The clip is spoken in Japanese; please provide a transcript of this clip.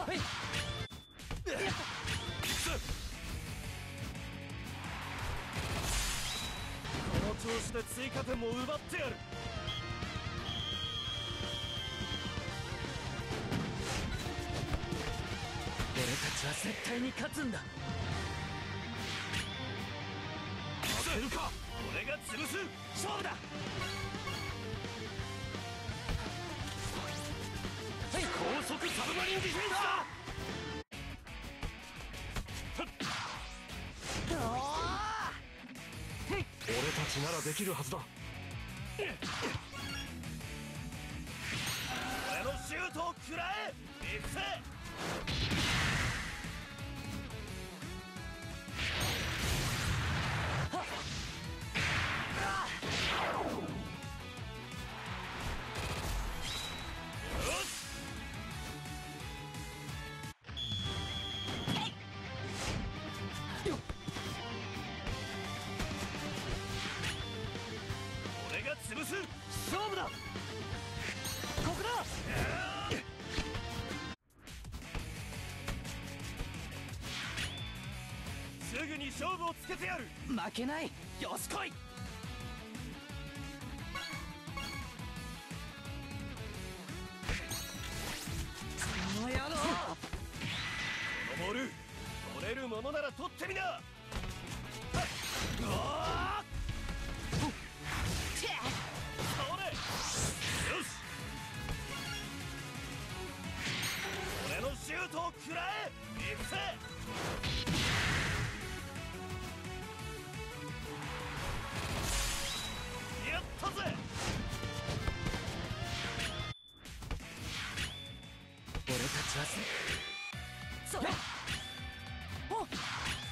はい。 この調子で追加点も奪ってやる。 俺たちは絶対に勝つんだ。 負けるか。俺が潰す。勝負だ。はい、高速サブマリンディフェンスだ。俺たちならできるはずだ。俺のシュートを食らえ。行くぜ。俺が潰す。勝負だ。ここだ。すぐに勝負をつけてやる。 負けない。 よし来い。 この野郎。 このボール取れるものなら取ってみな。うわーそれ。よし。俺のシュートを食らえ。行くぜ。やったぜ。 俺たちはそれ。おっ。